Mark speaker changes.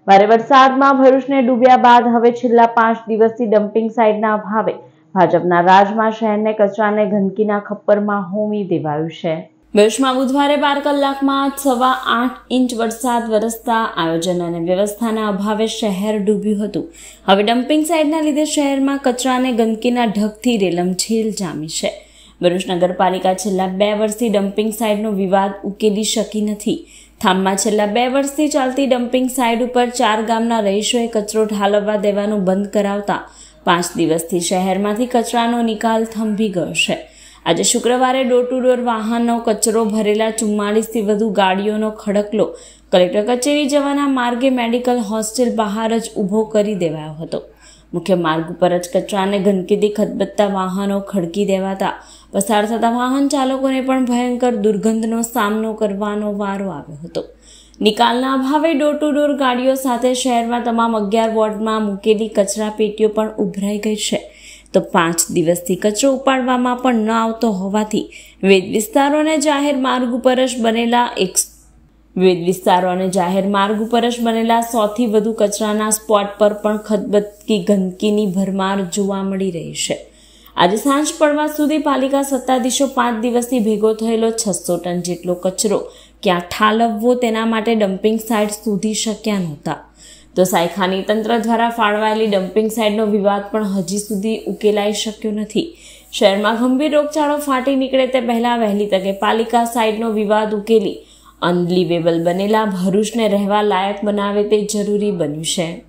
Speaker 1: ભારે વરસાદમાં ભરૂચને ડૂબ્યા બાદ હવે છેલ્લા 5 દિવસથી ડમ્પિંગ સાઇટના અભાવે ભાજપના રાજમાં શહેરને કચરાને ગંદકીના ખપ્પરમાં હોમી દેવાયું છે। ભરૂચમાં બુધવારે 12 કલાકમાં 8.25 ઇંચ વરસાદ વરસતા આયોજન અને વ્યવસ્થાના અભાવે શહેર ડૂબ્યું હતું। હવે ડમ્પિંગ સાઇટના લીધે શહેરમાં કચરા અને ગંદકીના ઢગથી રેલમછેલ જામી છે। ભરૂચ નગરપાલિકા છેલ્લા 2 વર્ષથી ડમ્પિંગ સાઇટનો વિવાદ ઉકેલી શકી નથી। થામમાં છેલ્લા 2 વર્ષથી ચાલતી ડમ્પિંગ સાઇટ ઉપર 4 ગામના રહીશોએ કચરો ઠાલવવા દેવાનું બંધ કરાવતા 5 દિવસથી શહેરમાંથી કચરાનો નિકાલ થંભી ગયો છે। આજે શુક્રવારે ડોર ટુ ડોર વાહનો કચરો ભરેલા 44થી વધુ ગાડીઓનો ખડકલો કલેક્ટર કચેરી જવાના માર્ગે મેડિકલ હોસ્ટેલ બહાર જ ઊભો કરી દેવાયો હતો। મુખ્ય માર્ગ ઉપર જ કચરા અને ગંદકીથી ખદબદતા વાહનો ખડકી દેવાતા પસાર થતા વાહન ચાલકોને પણ ભયંકર દુર્ગંધનો સામનો કરવાનો વારો આવ્યો હતો। નિકાલના અભાવે ડોર ટુ ડોર ગાડીઓ સાથે શહેરમાં તમામ 11 વોર્ડમાં મૂકેલી કચરા પેટીઓ પણ ઉભરાઈ ગઈ છે। તો 5 દિવસથી કચરો ઉપાડવામાં પણ ન આવતો હોવાથી વિવિધ વિસ્તારો અને જાહેર માર્ગ ઉપર જ બનેલા 100થી વધુ કચરાના સ્પોટ પર પણ ખદબદતી ગંદકીની ભરમાર જોવા મળી રહી છે। આજે સાંજ પડવા સુધી પાલિકા સત્તાધીશો 5 દિવસથી ભેગો થયેલો 600 ટન જેટલો કચરો ક્યાં ઠાલવવો તેના માટે ડમ્પિંગ સાઇટ શોધી શક્યા નહોતા। તો સાયખાની તંત્ર દ્વારા ફાળવાયેલી ડમ્પિંગ સાઇટનો વિવાદ પણ હજી સુધી ઉકેલાઈ શક્યો નથી। શહેરમાં ગંભીર રોગચાળો ફાટી નીકળે તે પહેલા વહેલી તકે પાલિકા સાઇટનો વિવાદ ઉકેલી અનલિવેબલ બનેલા ભરૂચને રહેવા લાયક બનાવે તે જરૂરી બન્યું છે।